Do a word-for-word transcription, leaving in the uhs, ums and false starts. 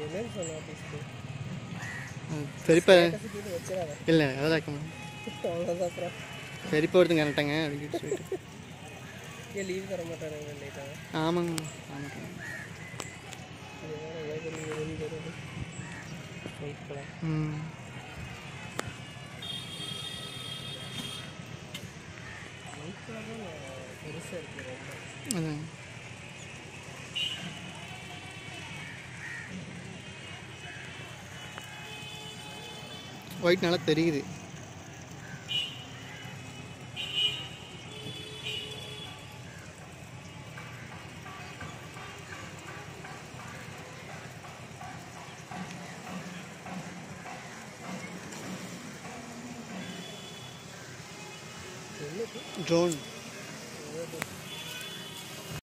பெரியப்பா இல்லை அதெல்லாம் வைக்க முடியும். பெரியப்பா ஒருத்தங்க கரெக்டாங்க அப்படின்னு சொல்லிட்டு லீவ் தர மாட்டாங்க. ஆமாங்க ஆமாங்க. ம் அதாங்க ஒயிட் நல்லா தெரியுது. ड्रोन